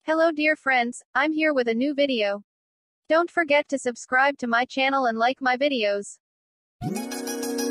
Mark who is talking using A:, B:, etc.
A: Hello dear friends, I'm here with a new video. Don't forget to subscribe to my channel and like my videos.